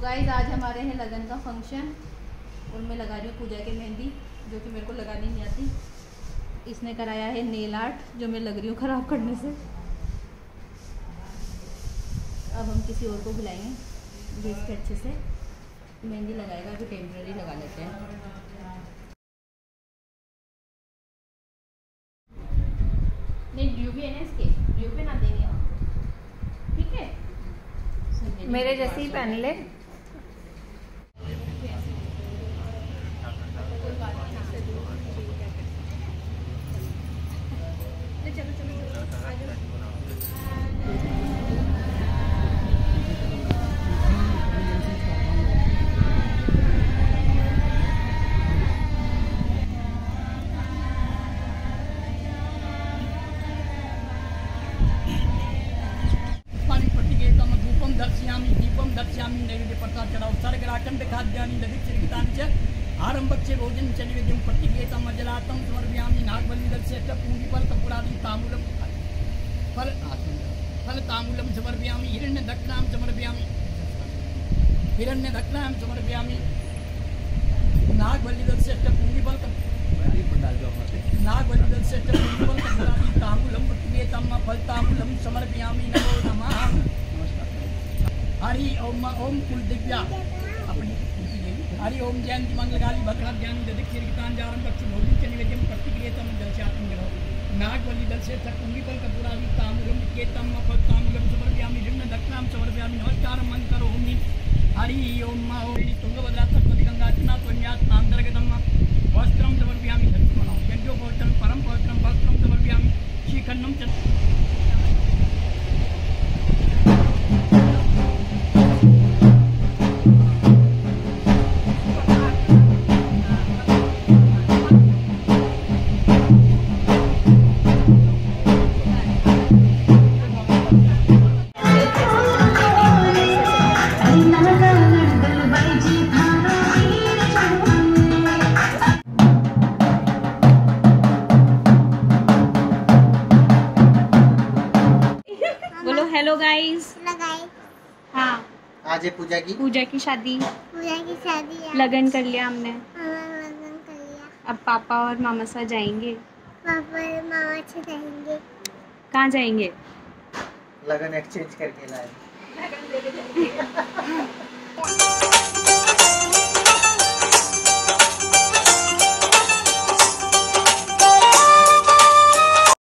Guys आज हमारे हैं लगन का फंक्शन और मैं लगा रही हूँ पूजा की मेहंदी, जो कि मेरे को लगानी नहीं आती। इसने कराया है नेल आर्ट, जो मैं लग रही हूँ ख़राब करने से। अब हम किसी और को बुलाएंगे जो इसके अच्छे से मेहंदी लगाएगा। अभी टेम्परेरी लगा लेते हैं। नहीं ड्यू भी है ना, इसके ड्यू पे ना देंगे हम, ठीक है? मेरे जैसे ही पहन ले। दीपम दर्शयामि नैवेद्य प्रसाद चढ़ाओ सर्गराकंड खाद्यानि दधिक्षिरितानि च आरंभक्ष्य भोजन च निवेद्यं प्रतिगेतम् अजलातं समर्पयामि नागबलिदस्य पूरिफल कपूरादि ताम्बूलं फल ताम्बूलं समर्पयामि हिरण्यदक्षिणां समर्पयामि नागबलिदस्य पूरिफल कपूरादि ताम्बूलं प्रतिगेतम् फल ताम्बूलं समर्पयामि नमो नमः। हरि ओम ओम कुल दिव्या अपनी हरि ओम जयंती मंगलकाली भद्राध्यानि दधिक्षिरितांजारं पक्षि भोजन च निवेद्यं प्रतिक्रियेतं दर्शयातं गणो नागवल्ली दलसे कुंभीफल कपूरादि ताम्बूलं केतं फल ताम्बूलं समर्पयामि हिरण्यदक्षिणां समर्पयामि नमस्कारं करोमि। हरि ओम तुंगभद्रा सरस्वती गंगा जमुना त्वन्यात् अन्तर्गतं वस्त्रं समर्पयामि यज्ञोपवित्रं परम पवित्रं वस्त्रं समर्पयामि श्रीखण्डं च। Hello guys. हाँ आज है पूजा की शादी। लगन कर लिया हमने। लगन कर लिया। अब पापा और मामा साथ जाएंगे। पापा और मामा से जाएंगे। कहाँ जाएंगे? लगन एक्सचेंज करके लाए।